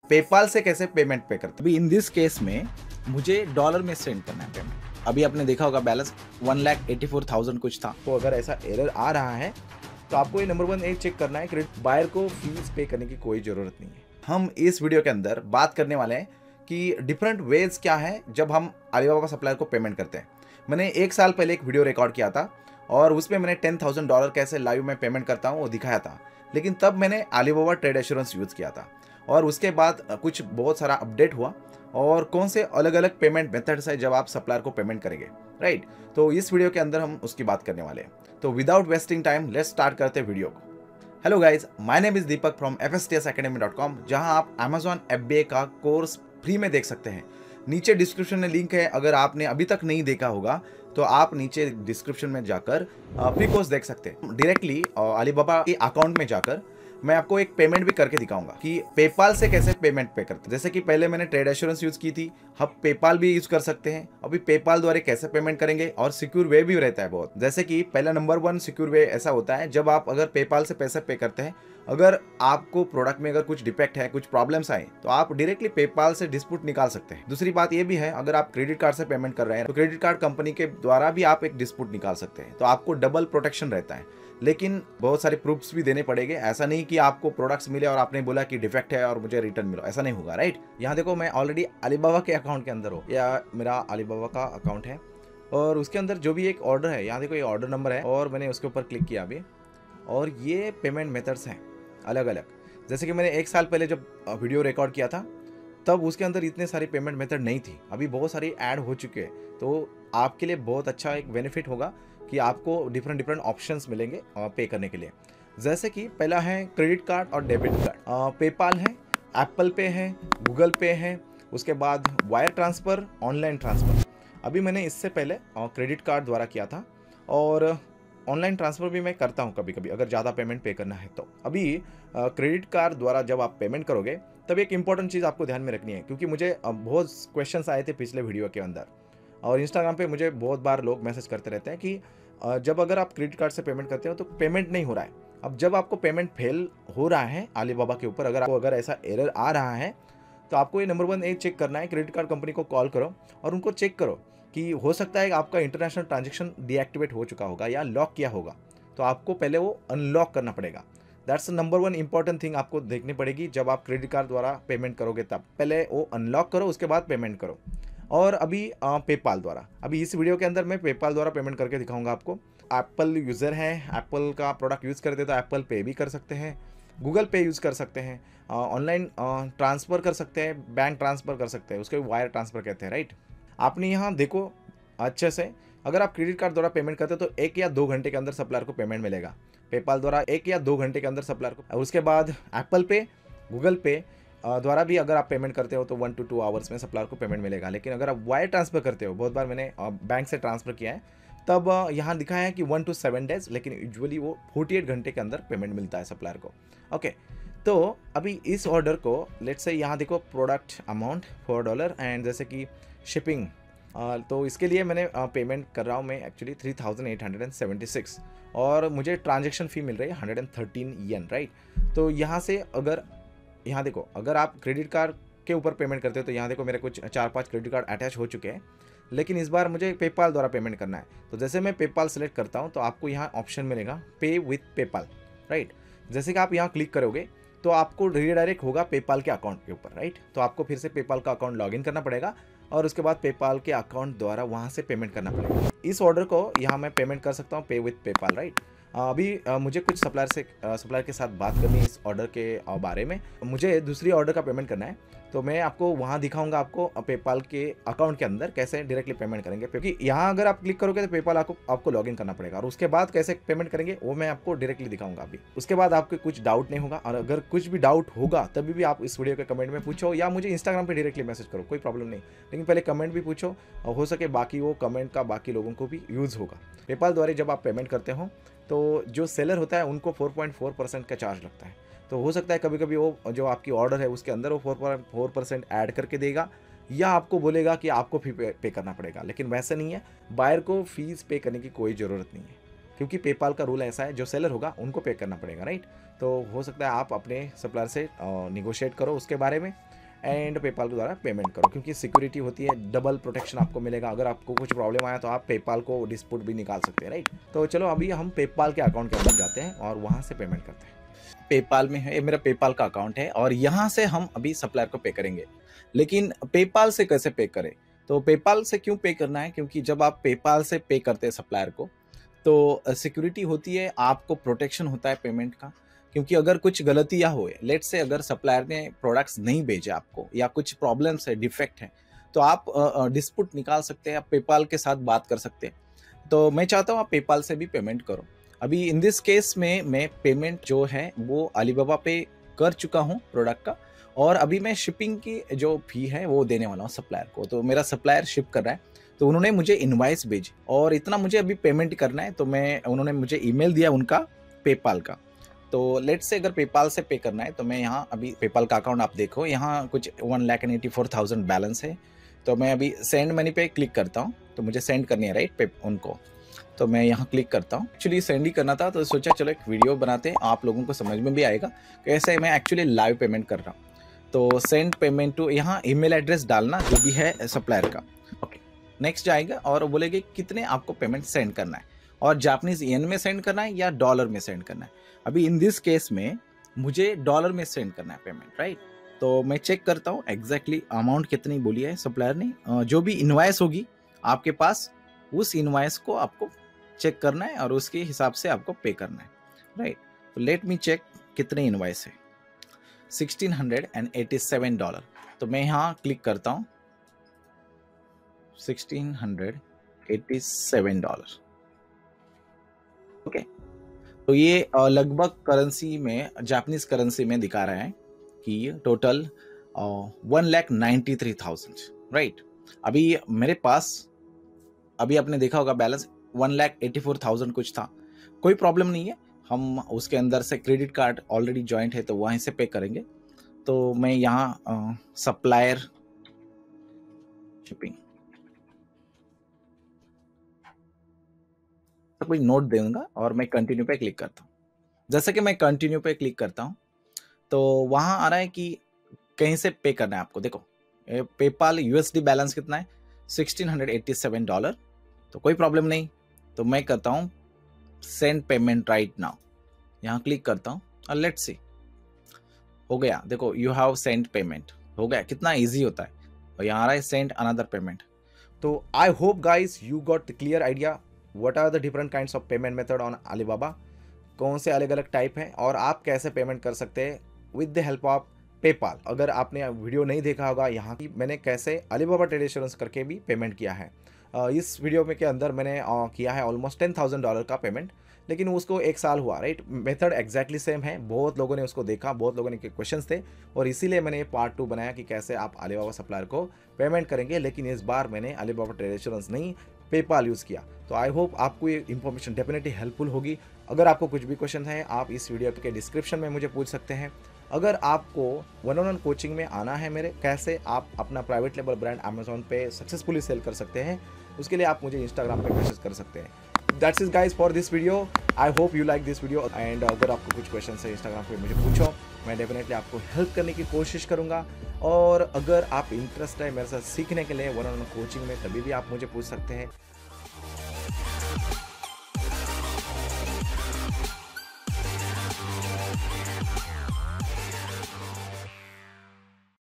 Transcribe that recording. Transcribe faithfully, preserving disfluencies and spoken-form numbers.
PayPal से कैसे payment पे करते अभी इन दिस केस में मुझे डॉलर में सेंड करना है पेमेंट। अभी आपने देखा होगा balance one lakh eighty four thousand कुछ था। तो अगर ऐसा एरर आ रहा है तो आपको ये नंबर वन एक चेक करना है, क्रेडिट बायर को फीस पे करने की कोई ज़रूरत नहीं है। हम इस वीडियो के अंदर बात करने वाले हैं कि डिफरेंट वेज क्या है जब हम अलीबाबा सप्लायर को पेमेंट करते हैं। मैंने एक साल पहले एक वीडियो रिकॉर्ड किया था और उसमें मैंने टेन थाउजेंड डॉलर कैसे लाइव में पेमेंट करता हूँ वो दिखाया था, लेकिन तब मैंने अलीबाबा ट्रेड एश्योरेंस यूज़ किया था और उसके बाद कुछ बहुत सारा अपडेट हुआ और कौन से अलग अलग पेमेंट मेथड्स है जब आप सप्लायर को पेमेंट करेंगे, राइट। तो इस वीडियो के अंदर हम उसकी बात करने वाले हैं। तो without wasting time let's start करते हैं वीडियो को। Hello guys, my name is Deepak from F S T S academy dot com, जहां आप अमेजॉन एफ बी ए का कोर्स फ्री में देख सकते हैं। नीचे डिस्क्रिप्शन में लिंक है, अगर आपने अभी तक नहीं देखा होगा तो आप नीचे डिस्क्रिप्शन में जाकर फ्री कोर्स देख सकते हैं। डायरेक्टली अलीबाबा के अकाउंट में जाकर मैं आपको एक पेमेंट भी करके दिखाऊंगा कि पेपाल से कैसे पेमेंट पे करते हैं। जैसे कि पहले मैंने ट्रेड एश्योरेंस यूज की थी, अब पेपाल भी यूज कर सकते हैं। अभी पेपाल द्वारा कैसे पेमेंट करेंगे और सिक्योर वे भी रहता है बहुत। जैसे कि पहला नंबर वन सिक्योर वे ऐसा होता है जब आप अगर पेपाल से पैसे पे करते हैं, अगर आपको प्रोडक्ट में अगर कुछ डिफेक्ट है, कुछ प्रॉब्लम्स आए तो आप डायरेक्टली पेपाल से डिस्प्यूट निकाल सकते हैं। दूसरी बात ये भी है, अगर आप क्रेडिट कार्ड से पेमेंट कर रहे हैं तो क्रेडिट कार्ड कंपनी के द्वारा भी आप एक डिस्प्यूट निकाल सकते हैं, तो आपको डबल प्रोटेक्शन रहता है। लेकिन बहुत सारे प्रूफ्स भी देने पड़ेंगे। ऐसा नहीं कि आपको प्रोडक्ट्स मिले और आपने बोला कि डिफेक्ट है और मुझे रिटर्न मिलो, ऐसा नहीं होगा, राइट। यहाँ देखो मैं ऑलरेडी अलीबाबा के अकाउंट के अंदर हूँ, या मेरा अलीबाबा का अकाउंट है और उसके अंदर जो भी एक ऑर्डर है, यहाँ देखो ये ऑर्डर नंबर है और मैंने उसके ऊपर क्लिक किया अभी, और ये पेमेंट मेथड्स हैं अलग अलग। जैसे कि मैंने एक साल पहले जब वीडियो रिकॉर्ड किया था तब उसके अंदर इतने सारी पेमेंट मेथड नहीं थी, अभी बहुत सारी ऐड हो चुके हैं। तो आपके लिए बहुत अच्छा एक बेनिफिट होगा कि आपको डिफरेंट डिफरेंट ऑप्शंस मिलेंगे पे करने के लिए। जैसे कि पहला है क्रेडिट कार्ड और डेबिट कार्ड, पेपाल है, एप्पल पे है, गूगल पे है, उसके बाद वायर ट्रांसफ़र, ऑनलाइन ट्रांसफ़र। अभी मैंने इससे पहले क्रेडिट कार्ड द्वारा किया था और ऑनलाइन ट्रांसफ़र भी मैं करता हूँ कभी कभी अगर ज़्यादा पेमेंट पे करना है तो। अभी क्रेडिट कार्ड द्वारा जब आप पेमेंट करोगे तब एक इंपॉर्टेंट चीज़ आपको ध्यान में रखनी है, क्योंकि मुझे बहुत क्वेश्चंस आए थे पिछले वीडियो के अंदर और इंस्टाग्राम पे मुझे बहुत बार लोग मैसेज करते रहते हैं कि जब अगर आप क्रेडिट कार्ड से पेमेंट करते हो तो पेमेंट नहीं हो रहा है। अब जब आपको पेमेंट फेल हो रहा है अलीबाबा के ऊपर, अगर आपको अगर ऐसा एरर आ रहा है तो आपको ये नंबर वन एक चेक करना है, क्रेडिट कार्ड कंपनी को कॉल करो और उनको चेक करो कि हो सकता है आपका इंटरनेशनल ट्रांजेक्शन डीएक्टिवेट हो चुका होगा या लॉक किया होगा, तो आपको पहले वो अनलॉक करना पड़ेगा। That's number one important thing आपको देखनी पड़ेगी जब आप क्रेडिट कार्ड द्वारा पेमेंट करोगे, तब पहले वो अनलॉक करो उसके बाद पेमेंट करो। और अभी पेपाल द्वारा, अभी इस वीडियो के अंदर मैं पेपाल द्वारा पेमेंट करके दिखाऊंगा आपको। एप्पल यूज़र है, एप्पल का प्रोडक्ट यूज़ करते तो एप्पल पे भी कर सकते हैं, गूगल पे यूज़ कर सकते हैं, ऑनलाइन ट्रांसफ़र कर सकते हैं, बैंक ट्रांसफ़र कर सकते हैं, उसके वायर ट्रांसफ़र कहते हैं, राइट। आपने यहाँ देखो अच्छे से, अगर आप क्रेडिट कार्ड द्वारा पेमेंट करते हो तो एक या दो घंटे के अंदर सप्लायर को पेमेंट मिलेगा। पेपाल द्वारा एक या दो घंटे के अंदर सप्लायर को, उसके बाद एप्पल पे, गूगल पे द्वारा भी अगर आप पेमेंट करते हो तो वन टू टू आवर्स में सप्लायर को पेमेंट मिलेगा। लेकिन अगर आप वायर ट्रांसफ़र करते हो, बहुत बार मैंने बैंक से ट्रांसफ़र किया है, तब यहाँ दिखाया है कि वन टू सेवन डेज, लेकिन यूजुअली वो फोर्टी एट घंटे के अंदर पेमेंट मिलता है सप्लायर को। ओके, तो अभी इस ऑर्डर को लेट्स से यहाँ देखो product amount four dollar and जैसे कि शिपिंग, तो इसके लिए मैंने पेमेंट कर रहा हूँ मैं actually three thousand eight hundred and seventy six और मुझे ट्रांजेक्शन फ़ी मिल रही है hundred and thirteen yen, right. तो यहाँ से अगर यहाँ देखो, अगर आप क्रेडिट कार्ड के ऊपर पेमेंट करते हो तो यहाँ देखो मेरे कुछ चार पांच क्रेडिट कार्ड अटैच हो चुके हैं, लेकिन इस बार मुझे पेपाल द्वारा पेमेंट करना है। तो जैसे मैं पेपाल सेलेक्ट करता हूँ तो आपको यहाँ ऑप्शन मिलेगा पे विथ पेपाल, राइट। जैसे कि आप यहाँ क्लिक करोगे तो आपको रीडायरेक्ट होगा पेपाल के अकाउंट के ऊपर, राइट। तो आपको फिर से पेपाल का अकाउंट लॉगिन करना पड़ेगा और उसके बाद पेपाल के अकाउंट द्वारा वहाँ से पेमेंट करना पड़ेगा। इस ऑर्डर को यहाँ मैं पेमेंट कर सकता हूँ पे विथ पेपाल, राइट। अभी मुझे कुछ सप्लायर से सप्लायर के साथ बात करनी है इस ऑर्डर के बारे में। मुझे दूसरी ऑर्डर का पेमेंट करना है तो मैं आपको वहाँ दिखाऊंगा आपको पेपाल के अकाउंट के अंदर कैसे डायरेक्टली पेमेंट करेंगे, क्योंकि यहाँ अगर आप क्लिक करोगे तो पेपाल आपको आपको लॉगिन करना पड़ेगा और उसके बाद कैसे पेमेंट करेंगे वो मैं आपको डायरेक्टली दिखाऊंगा अभी। उसके बाद आपको कुछ डाउट नहीं होगा, और अगर कुछ भी डाउट होगा तभी भी आप इस वीडियो के कमेंट में पूछो या मुझे इंस्टाग्राम पर डायरेक्टली मैसेज करो, कोई प्रॉब्लम नहीं, लेकिन पहले कमेंट भी पूछो और हो सके बाकी वो कमेंट का बाकी लोगों को भी यूज़ होगा। पेपाल द्वारा जब आप पेमेंट करते हो तो जो सेलर होता है उनको फोर पॉइंट फोर परसेंट का चार्ज लगता है, तो हो सकता है कभी कभी वो जो आपकी ऑर्डर है उसके अंदर वो four point four percent add करके देगा या आपको बोलेगा कि आपको फी पे, पे करना पड़ेगा, लेकिन वैसा नहीं है। बायर को फीस पे करने की कोई ज़रूरत नहीं है, क्योंकि पेपाल का रूल ऐसा है जो सेलर होगा उनको पे करना पड़ेगा, राइट। तो हो सकता है आप अपने सप्लायर से निगोशिएट करो उसके बारे में। एंड पेपाल के द्वारा पेमेंट करो, क्योंकि सिक्योरिटी होती है, डबल प्रोटेक्शन आपको मिलेगा। अगर आपको कुछ प्रॉब्लम आया तो आप पेपाल को डिस्प्यूट भी निकाल सकते हैं, राइट। तो चलो अभी हम पेपाल के अकाउंट के अंदर जाते हैं और वहाँ से पेमेंट करते हैं। पेपाल में है, ये मेरा पेपाल का अकाउंट है और यहाँ से हम अभी सप्लायर को पे करेंगे। लेकिन पेपाल से कैसे पे करें? तो पेपाल से क्यों पे करना है? क्योंकि जब आप पेपाल से पे करते हैं सप्लायर को तो सिक्योरिटी होती है, आपको प्रोटेक्शन होता है पेमेंट का। क्योंकि अगर कुछ गलतियां हो, लेट से अगर सप्लायर ने प्रोडक्ट्स नहीं भेजे आपको या कुछ प्रॉब्लम्स है, डिफेक्ट है, तो आप डिस्प्यूट निकाल सकते हैं, आप पेपाल के साथ बात कर सकते हैं। तो मैं चाहता हूँ आप पेपाल से भी पेमेंट करो। अभी इन दिस केस में मैं पेमेंट जो है वो अलीबाबा पे कर चुका हूँ प्रोडक्ट का, और अभी मैं शिपिंग की जो फी है वो देने वाला हूँ सप्लायर को। तो मेरा सप्लायर शिप कर रहा है, तो उन्होंने मुझे इनवाइस भेजी और इतना मुझे अभी पेमेंट करना है। तो मैं उन्होंने मुझे ईमेल दिया उनका पेपाल का। तो लेट से अगर पेपाल से पे करना है तो मैं यहाँ अभी पेपाल का अकाउंट आप देखो, यहाँ कुछ one lakh and eighty four thousand balance है। तो मैं अभी सेंड मनी पे क्लिक करता हूँ, तो मुझे सेंड करनी है राइट पे उनको। तो मैं यहाँ क्लिक करता हूँ। एक्चुअली सेंड ही करना था, तो सोचा चलो एक वीडियो बनाते हैं, आप लोगों को समझ में भी आएगा कैसे मैं एक्चुअली लाइव पेमेंट कर रहा हूँ। तो सेंड पेमेंट टू, यहाँ ईमेल एड्रेस डालना जो भी है सप्लायर का। ओके, नेक्स्ट जाएगा और बोलेगे कितने आपको पेमेंट सेंड करना है, और जापानीज येन में सेंड करना है या डॉलर में सेंड करना है। अभी इन दिस केस में मुझे डॉलर में सेंड करना है पेमेंट, राइट। तो मैं चेक करता हूँ एग्जैक्टली अमाउंट कितनी बोली है सप्लायर ने। जो भी इनवाइस होगी आपके पास, उस इनवाइस को आपको चेक करना है और उसके हिसाब से आपको पे करना है, राइट। तो लेट मी चेक कितने इनवाइस है, sixteen hundred and eighty seven dollar. तो मैं यहाँ क्लिक करता हूँ, sixteen hundred eighty seven dollar. Okay, तो ये लगभग करेंसी में, जापानीज करेंसी में दिखा रहा है कि total one lakh ninety three thousand, right. अभी मेरे पास, अभी आपने देखा होगा balance one lakh eighty four thousand कुछ था। कोई प्रॉब्लम नहीं है, हम उसके अंदर से क्रेडिट कार्ड ऑलरेडी ज्वाइंट है तो वहीं से पे करेंगे। तो मैं यहाँ सप्लायर शिपिंग तो कोई नोट दूंगा और मैं कंटिन्यू पे क्लिक करता हूँ। जैसे कि मैं कंटिन्यू पे क्लिक करता हूँ तो वहाँ आ रहा है कि कहीं से पे करना है आपको। देखो पेपाल यूएसडी बैलेंस कितना है, sixteen hundred eighty seven dollar. तो कोई प्रॉब्लम नहीं, तो मैं करता हूँ सेंड पेमेंट राइट नाउ, यहाँ क्लिक करता हूँ और लेट्स सी, हो गया। देखो यू हैव सेंड पेमेंट, हो गया। कितना इजी होता है। और यहाँ आ रहा है सेंड अनदर पेमेंट। तो I hope guys you got the clear idea what are the different kinds of payment method on Alibaba, कौन से अलग अलग टाइप हैं और आप कैसे पेमेंट कर सकते हैं with the help of PayPal. अगर आपने वीडियो नहीं देखा होगा, यहाँ की मैंने कैसे अलीबाबा ट्रेड इंश्योरेंस करके भी पेमेंट किया है। इस वीडियो में के अंदर मैंने किया है ऑलमोस्ट टेन थाउजेंड डॉलर का पेमेंट, लेकिन उसको एक साल हुआ, राइट। मेथड एग्जैक्टली सेम है, बहुत लोगों ने उसको देखा, बहुत लोगों ने क्वेश्चंस थे, और इसीलिए मैंने पार्ट टू बनाया कि कैसे आप अलीबाबा सप्लायर को पेमेंट करेंगे। लेकिन इस बार मैंने अलीबाबा ट्रेड इंश्योरेंस नहीं, पेपाल यूज़ किया। तो आई होप आपको ये इन्फॉर्मेशन डेफिनेटली हेल्पफुल होगी। अगर आपको कुछ भी क्वेश्चन है आप इस वीडियो के डिस्क्रिप्शन में मुझे पूछ सकते हैं। अगर आपको वन ऑन वन कोचिंग में आना है मेरे, कैसे आप अपना प्राइवेट लेबल ब्रांड अमेजोन पे सक्सेसफुली सेल कर सकते हैं, उसके लिए आप मुझे इंस्टाग्राम पे मैसेज कर सकते हैं। That's is guys for this video. I hope you like this video, and अगर आपको कुछ क्वेश्चन है इंस्टाग्राम पे मुझे पूछो, मैं डेफिनेटली आपको हेल्प करने की कोशिश करूंगा। और अगर आप इंटरेस्ट है मेरे साथ सीखने के लिए वन ऑन वन कोचिंग में, तभी भी आप मुझे पूछ सकते हैं।